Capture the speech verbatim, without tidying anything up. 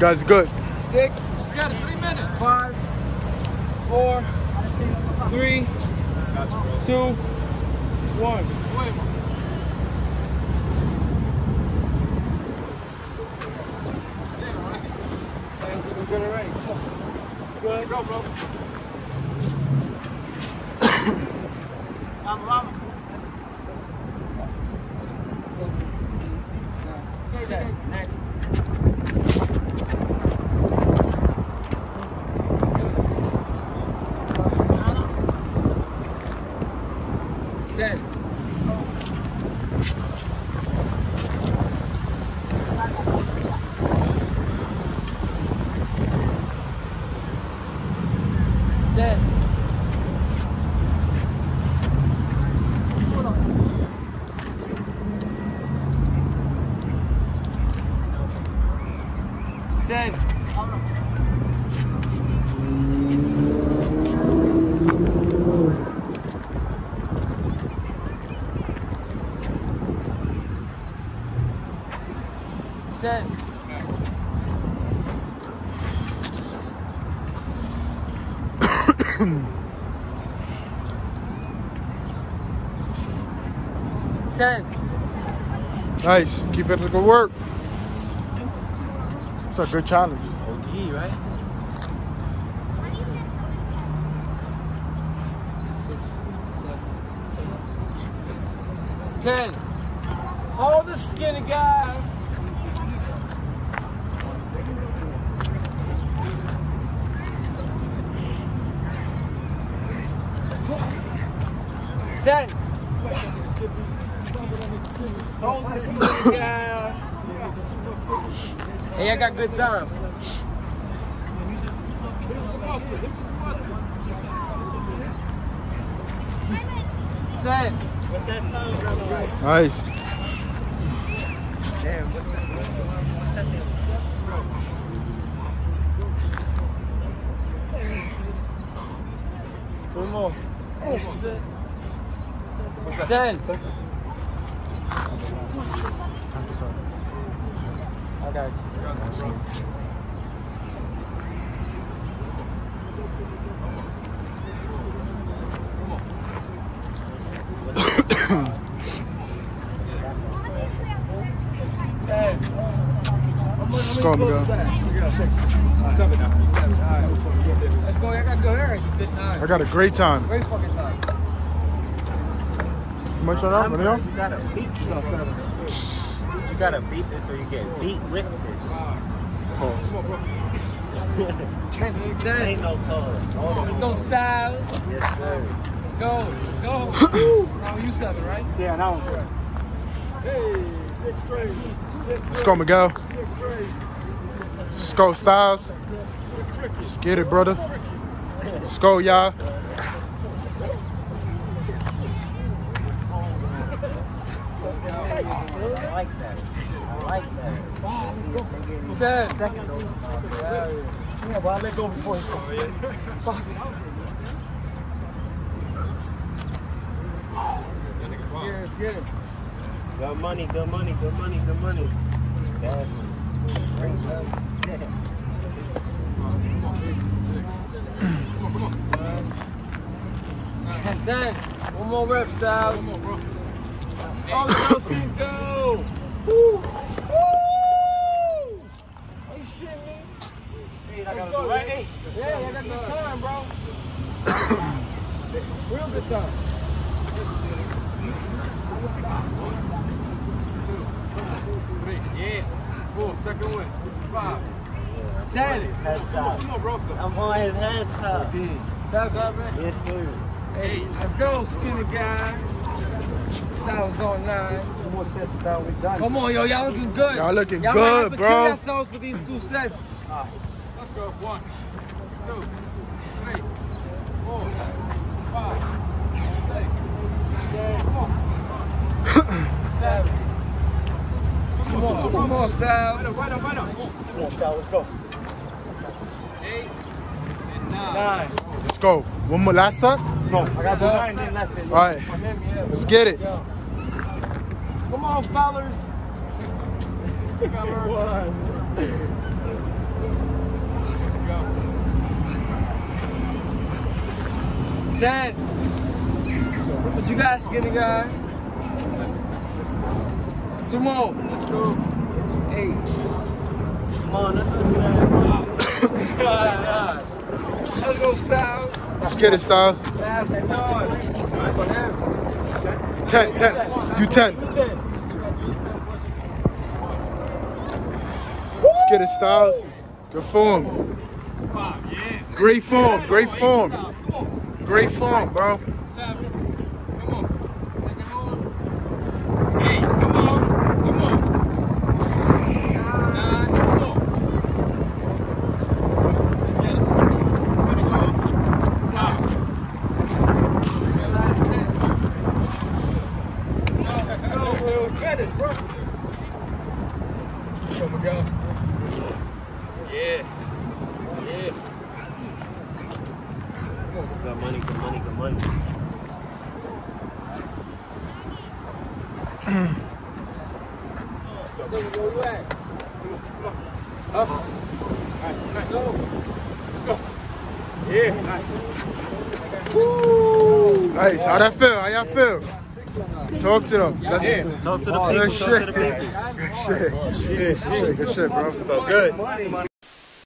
guys are good. Six. We got it. Three minutes. Five. Four. Three. Two. One. Wait. We're good already. Good. Go, bro. I'm Mama. Ten. Next. Ten. Ten. Ten. Ten. Ten. Nice. Keep it. Good work. It's a good challenge. O D, right? Six, seven, eight. Ten. Hold the skinny guy. Ten. Hold the skinny guy. Hey, I got good time. Ten. What's that time running like? Nice. Damn, what's that? What's that thing? One more. Ten. ten percent. I got you. That's good. Ten. Let's go, Miguel. Six. Seven now. Seven. All right. Let's go. I got good. All right. Good time. I got a great time. Great fucking time. How much on that? Miguel? You gotta beat this. You gotta beat this or you get beat with this. Ten. Ain't no pause. Let's go, Styles. Yes, sir. Let's go. Let's go. Now you seven, right? Yeah, that one's right. Let's go, Miguel. Let's go, Styles. Let's get it, brother. Let's go, y'all. I like that. I like that. Ten. Second though. Yeah, but I let go before he starts. Let's get it. Good money, good money, good money, good money. Bad money. Great money. Ten. Ten. One more rep, Styles. One more, bro. Oh, go, Steve, go. Woo. Woo. Are you shitting me? Hey, I gotta do right. Hey. Yeah, I got good time, bro. Real good time. Three, yeah. Four, second one. Five. Ten. Head top. I'm on his head top. Seven. Yes, sir. Eight. Let's go, skinny guy. Styles on nine. Two more sets down. We done. Come on, yo, y'all looking good. Y'all looking y'all good, might have to bro. kill yourselves for these two sets. Right. Let's go. One, two, three, four, five, six, seven, seven. Two more, two more, Styles. Come on, Sal, let's go. Eight and nine. Nine. Let's go. One more last set? No, I got to do nine, then that's it. All right. Let's get it. Come on, fellas. ten. What you guys skinny guy? Two more. Let's go. Eight. Come on, Let's go, Styles. Let's get it, Styles. Last time. ten, ten. You ten. Let's get it, Styles. Good form. Great form, great form. Great form, bro. Yeah. Yeah. Good money, good money, good money. Where you at? Up. Nice, nice. Go. Let's go. Yeah, nice. Woo! Nice. How that feel? How y'all feel? Talk to them. That's Yeah. Talk to the Good people, talk to shit. the people. Good shit. Good shit, good shit, bro. Felt good.